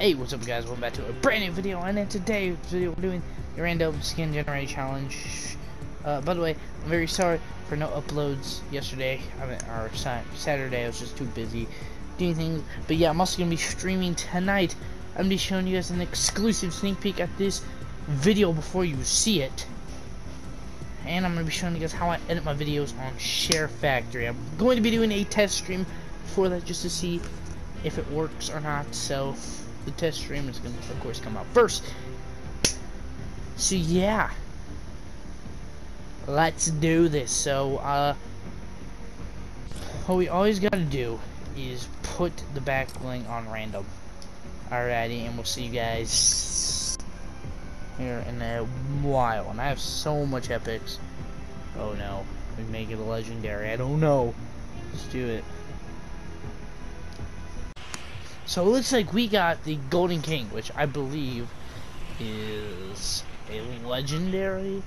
Hey, what's up guys, welcome back to a brand new video, and in today's video we're doing the random skin generate challenge. By the way, I'm very sorry for no uploads yesterday, or Saturday. I was just too busy doing things, but yeah, I'm also going to be streaming tonight. I'm going to be showing you guys an exclusive sneak peek at this video before you see it. And I'm going to be showing you guys how I edit my videos on Share Factory. I'm going to be doing a test stream for that just to see if it works or not, so the test stream is going to, of course, come out first. So yeah, let's do this. So what we always got to do is put the backlink on random. Alrighty, and we'll see you guys here in a while. And I have so much epics. Oh no, we make it a legendary. I don't know. Let's do it. So it looks like we got the Golden King, which I believe is a legendary.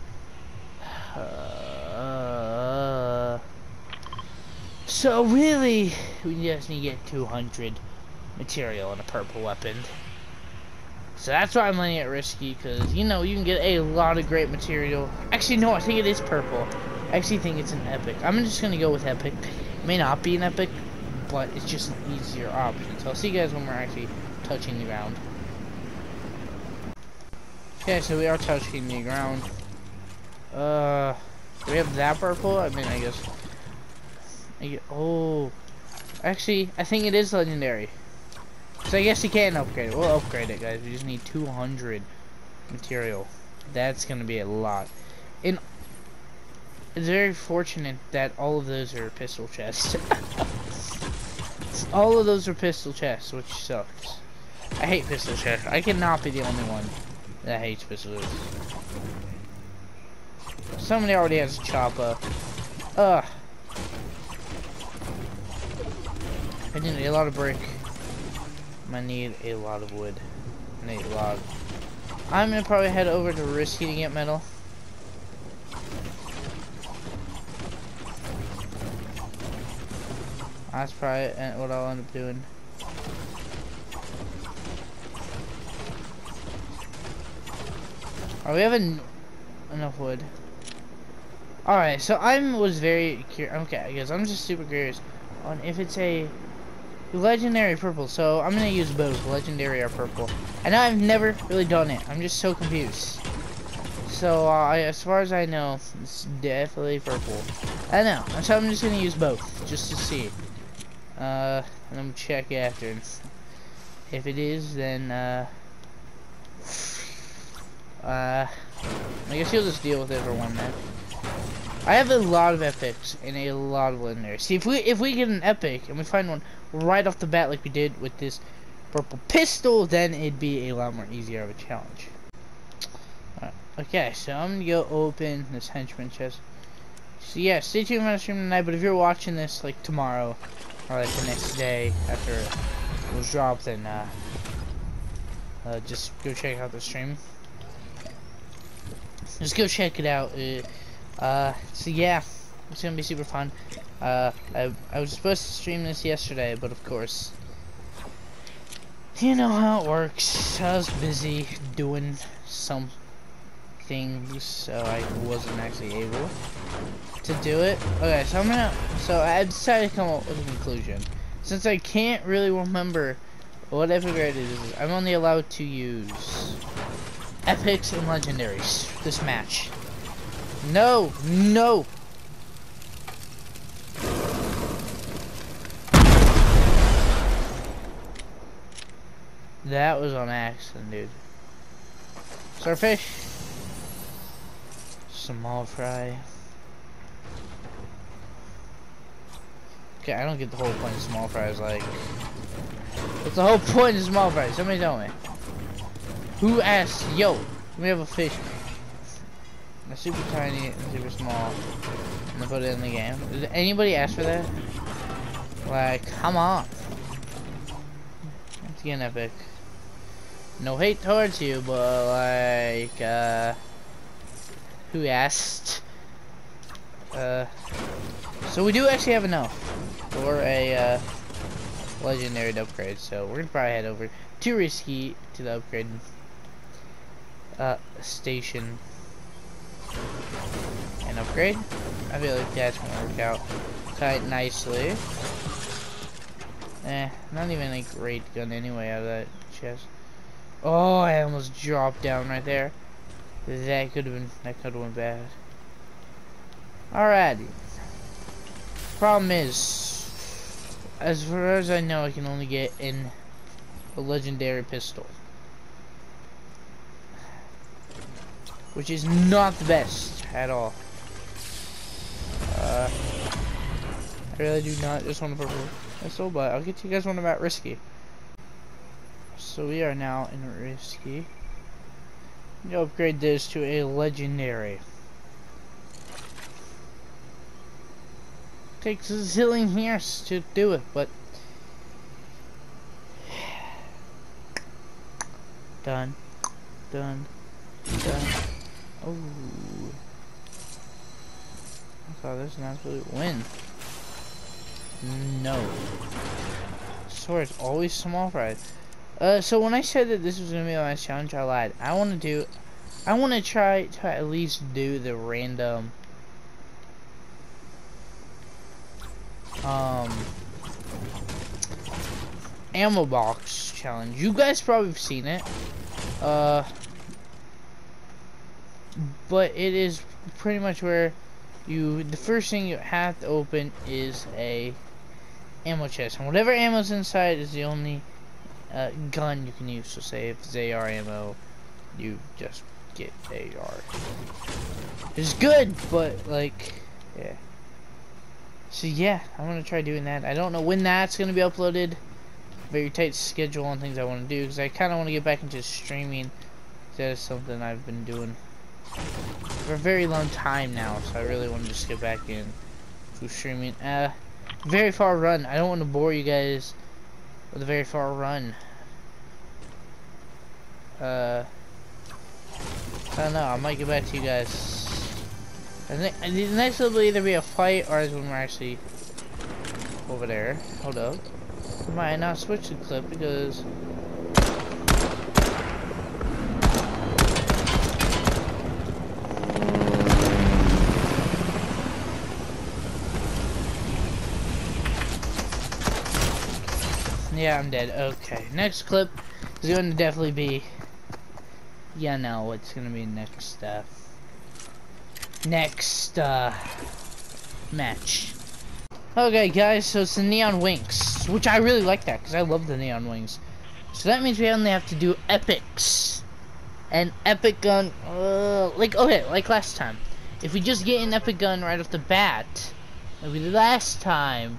So really, we just need to get 200 material and a purple weapon. So that's why I'm letting it risky, because you know you can get a lot of great material. Actually, no, I think it is purple. I actually think it's an epic. I'm just gonna go with epic. It may not be an epic, but it's just an easier option. So I'll see you guys when we're actually touching the ground. Okay, so we are touching the ground. Do we have that purple? I mean, I guess. Oh, actually, I think it is legendary. So I guess you can upgrade it. We'll upgrade it, guys. We just need 200 material. That's gonna be a lot. And it's very fortunate that all of those are pistol chests. All of those are pistol chests, which sucks. I hate pistol chests. I cannot be the only one that hates pistol chests. Somebody already has a chopper. I need a lot of brick. I need a lot of wood. I need a lot. I'm gonna probably head over to Risky to get metal. That's probably what I'll end up doing. Are we having enough wood? Alright, so was very curious. Okay, guys, I'm just super curious on if it's a legendary purple. So I'm gonna use both, legendary or purple. I know I've never really done it. I'm just so confused. So as far as I know, it's definitely purple. I know. So I'm just gonna use both just to see. And then check after. If it is, then I guess you'll just deal with it for 1 minute. I have a lot of epics and a lot of legendaries. See, if we get an epic and we find one right off the bat like we did with this purple pistol, then it'd be a lot more easier of a challenge. Okay, so I'm gonna go open this henchman chest. So yeah, stay tuned for my stream tonight. But if you're watching this like tomorrow or like the next day after it was dropped, then just go check out the stream. Just go check it out. So yeah, it's gonna be super fun. I was supposed to stream this yesterday, but of course, you know how it works. I was busy doing some things, so I wasn't actually able to do it. Okay, so I decided to come up with a conclusion. Since I can't really remember what epic grade it is, I'm only allowed to use epics and legendaries this match. No! That was on accident, dude. Starfish. Small fry. Okay, I don't get the whole point of small fries. Like, what's the whole point of small fries? Somebody tell me. Who asked? Yo, we have a fish. They're super tiny and super small. And they put it in the game. Did anybody ask for that? Like, come on. Let's get an epic. No hate towards you, but like, who asked? So we do actually have enough for a legendary to upgrade, so we're gonna probably head over too risky to the upgrade station and upgrade. I feel like that's gonna work out quite nicely. Not even a great gun anyway out of that chest. Oh, I almost dropped down right there. That could have went bad. Alrighty. Problem is, as far as I know, I can only get in a legendary pistol, which is not the best at all. I really do not just want a purple pistol, but I'll get to you guys one about risky. So we are now in risky. You upgrade this to a legendary. Takes a zillion years to do it, but done. Oh, I thought this was an absolute win. No. Sword's always small fries. So when I said that this was gonna be my last challenge, I lied. I want to try to at least do the random ammo box challenge. You guys probably have seen it. But it is pretty much where the first thing you have to open is a ammo chest, and whatever ammo's inside is the only gun you can use. So say if it's AR ammo, you just get AR. It's good, but like, yeah. So yeah, I'm gonna try doing that. I don't know when that's gonna be uploaded. Very tight schedule on things I want to do, because I kind of want to get back into streaming. That is something I've been doing for a very long time now, so I really want to just get back in to streaming. Very far run. I don't want to bore you guys with a very far run. I don't know. I might get back to you guys. I think the next one will either be a fight or is when we're actually over there. Hold up. I might not switch the clip because yeah, I'm dead. Okay, next clip is going to definitely be, yeah, no, it's going to be next match. Okay, guys, so it's the Neon Wings, which I really like that because I love the Neon Wings. So that means we only have to do epics. An epic gun, like last time. If we just get an epic gun right off the bat, like we did last time,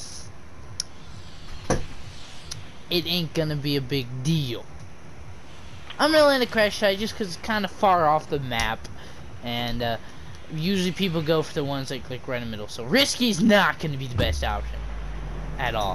it ain't gonna be a big deal. I'm really into Crash Site just because it's kind of far off the map, and usually people go for the ones like right in the middle. So Risky's not gonna be the best option at all.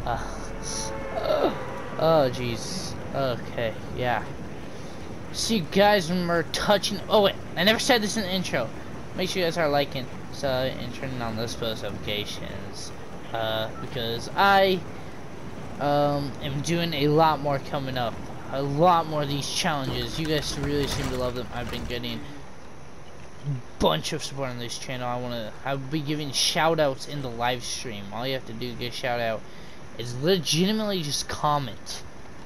Oh jeez. Okay, yeah. See, guys, when we're touching. Oh wait, I never said this in the intro. Make sure you guys are liking, and turning on those post notifications, because I am doing a lot more coming up. A lot more of these challenges. You guys really seem to love them. I've been getting a bunch of support on this channel. I'll be giving shout outs in the live stream. All you have to do to get a shout out is legitimately just comment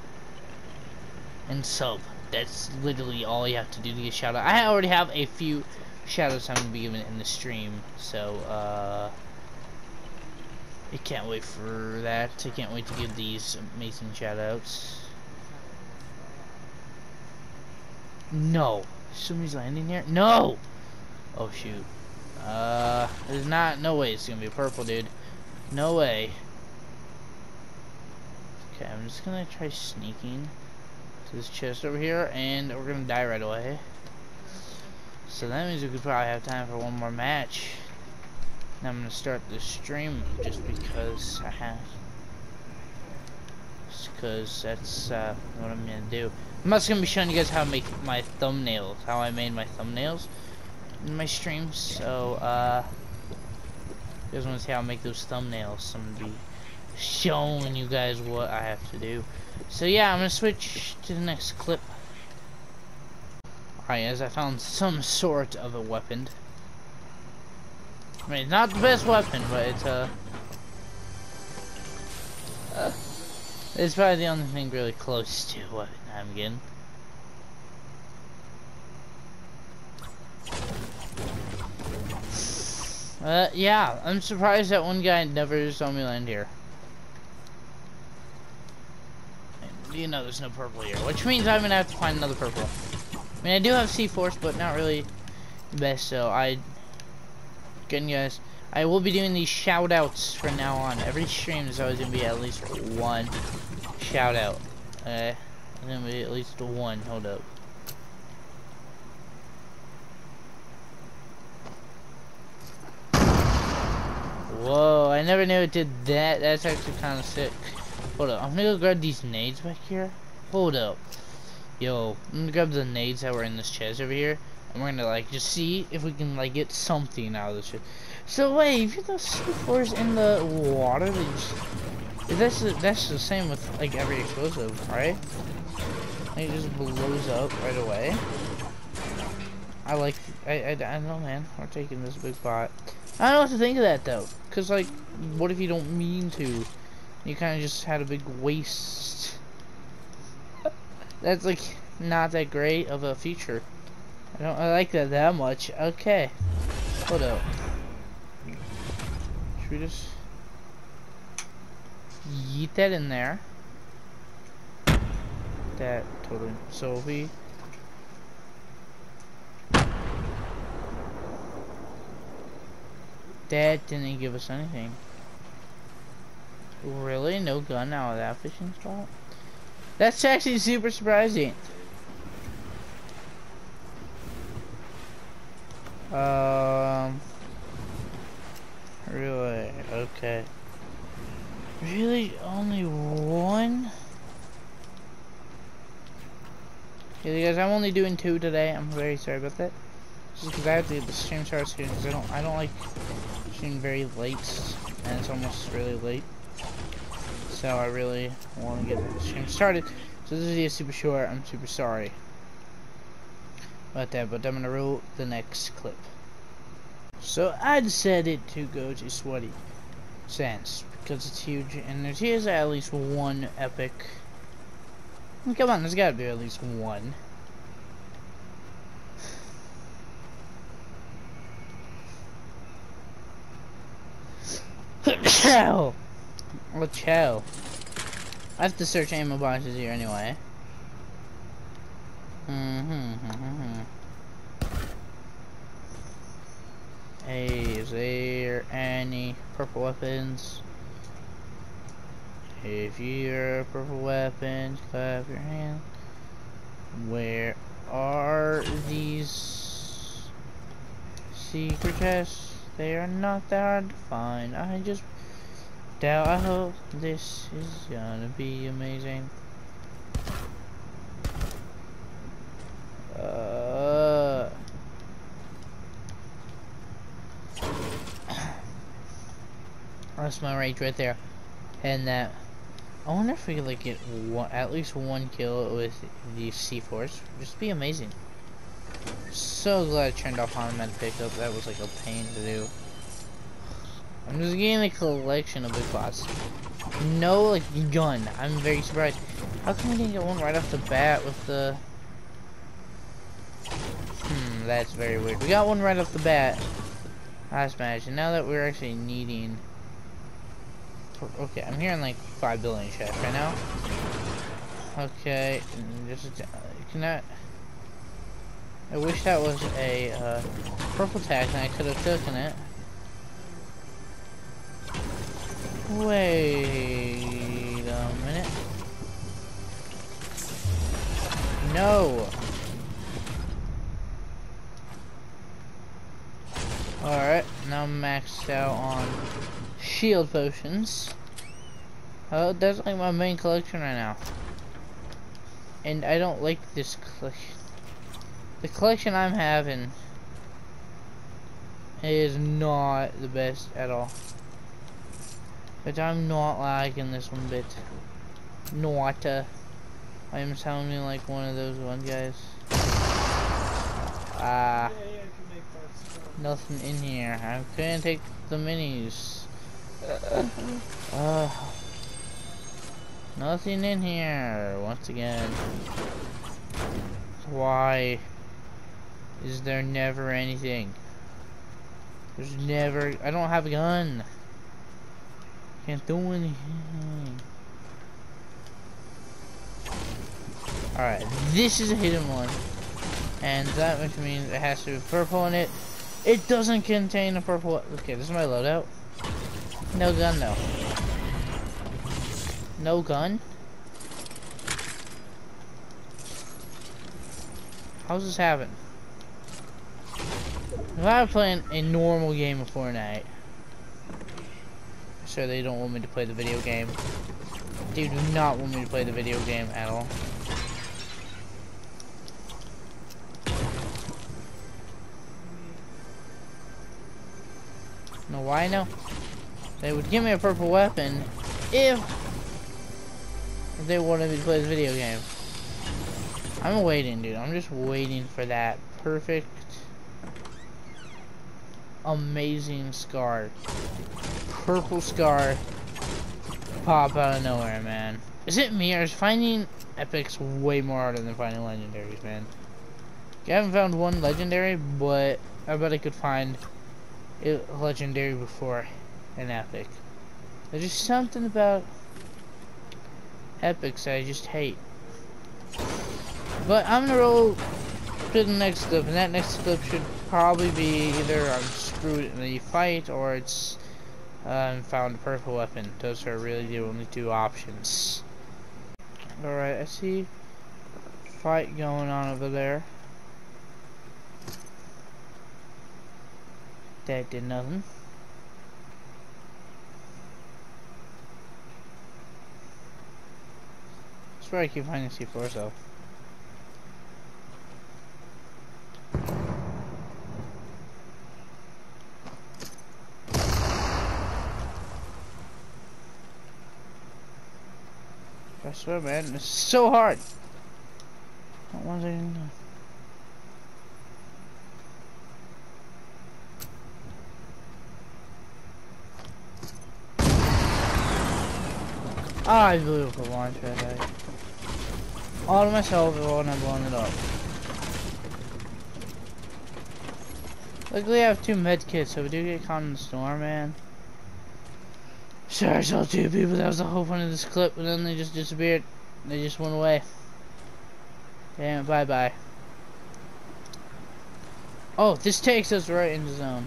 and sub. That's literally all you have to do to get a shout out. I already have a few shout outs I'm going to be giving in the stream. So, I can't wait for that. I can't wait to give these amazing shout outs. No. Somebody's landing here? No! Oh shoot. There's no way it's gonna be purple, dude. No way. Okay, I'm just gonna try sneaking to this chest over here, and we're gonna die right away. So that means we could probably have time for one more match. Now I'm gonna start the stream just because I have. Just because that's what I'm gonna do. I'm also gonna be showing you guys how to make my thumbnails, how I made my thumbnails in my streams. So you guys want to see how I make those thumbnails? I'm gonna be showing you guys what I have to do. So yeah, I'm gonna switch to the next clip. Alright, as I found some sort of a weapon. I mean, it's not the best weapon, but it's probably the only thing really close to what I'm getting. Yeah, I'm surprised that one guy never saw me land here. And you know there's no purple here, which means I'm gonna have to find another purple. I mean, I do have C-Force, but not really the best, so again, guys, I will be doing these shout-outs from now on. Every stream is always gonna be at least one shout-out. It's gonna be at least one. Hold up. Whoa, I never knew it did that. That's actually kind of sick. Hold up, I'm gonna go grab these nades back here. Hold up. Yo, I'm gonna grab the nades that were in this chest over here. And we're gonna, like, just see if we can, like, get something out of this shit. So, wait, if you throw C4s in the water, that's the same with, like, every explosive, right? Like, it just blows up right away. I don't know, man. We're taking this big pot. I don't know what to think of that, though. Because, like, what if you don't mean to? You kind of just had a big waste. That's, like, not that great of a feature. I like that much. Okay. Hold up. Should we just yeet that in there? That totally. So that didn't give us anything. Really? No gun out of that fishing spot? That's actually super surprising. Really? Okay. Really? Only one? Yeah, guys, I'm only doing 2 today. I'm very sorry about that. Just because I have to get the stream started soon, because I don't like streaming very late, and it's almost really late. So I really want to get the stream started. So this video is super short. I'm super sorry about that, but I'm gonna roll the next clip. So I decided to go to Sweaty Sands because it's huge, and here's at least one epic. Come on, there's gotta be at least one. Chow! Oh, chow. I have to search ammo boxes here anyway. Hey, is there any purple weapons? If you're a purple weapon, clap your hand. Where are these secret chests? They are not that hard to find. I hope this is gonna be amazing. That's my rage right there. And that, I wonder if we could like get at least one kill with the C4s. Just be amazing. So glad I turned off automatic pickup. That was like a pain to do. I'm just getting a collection of big bots. No like gun. I'm very surprised. How come we didn't get one right off the bat with the? That's very weird. We got one right off the bat. Last match, and now that we're actually needing. Okay, I'm hearing like 5 billion shots right now. Okay, just I wish that was a purple tag and I could have taken it. Wait a minute. No. Alright, now I'm maxed out on shield potions. Oh, that's like my main collection right now. And I don't like this collection. The collection I'm having is not the best at all. But I'm not lagging this one bit. Not. I am sounding like one of those one guys. Nothing in here. I couldn't take the minis. Nothing in here. Once again. Why is there never anything? There's never. I don't have a gun. Can't do anything. Alright, this is a hidden one. And that which means it has to be purple in it. It doesn't contain a purple. Okay, this is my loadout. No gun though. No gun? How's this happen? If I'm playing a normal game of Fortnite, so they don't want me to play the video game. They do not want me to play the video game at all. Know why? No. They would give me a purple weapon if they wanted me to play the video game. I'm waiting, dude. I'm just waiting for that perfect, amazing scar. Purple scar pop out of nowhere, man. Is it me, or is finding epics way more harder than finding legendaries, man? I haven't found one legendary, but I bet I could find a legendary before an epic. There's just something about epics I just hate. But I'm gonna roll to the next clip, and that next clip should probably be either I'm screwed in the fight, or it's found a purple weapon. Those are really the only two options. Alright, I see fight going on over there. That did nothing. That's where I keep finding C4 though. I swear, man, it's so hard. Not one second. I blew up a launch pad. All to myself when I'm blowing it up. Luckily I have 2 med kits, so we do get caught in the storm, man. Sorry, I saw 2 people, that was the whole point of this clip, and then they just disappeared. They just went away. Damn, bye-bye. Oh, this takes us right into zone.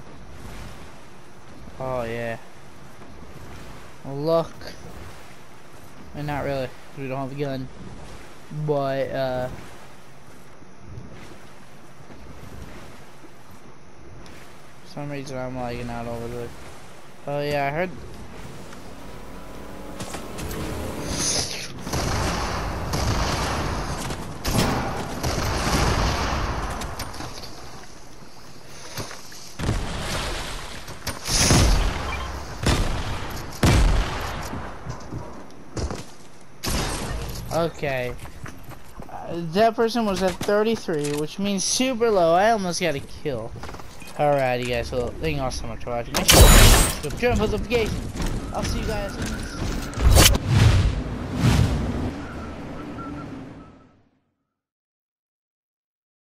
Oh, yeah. Luck. And not really, because we don't have a gun. But, for some reason I'm lagging out over the... Oh, yeah, I heard... Okay, that person was at 33, which means super low. I almost got a kill. Alrighty, guys. So thank you all so much for watching. Make sure to subscribe, post notifications. I'll see you guys in this.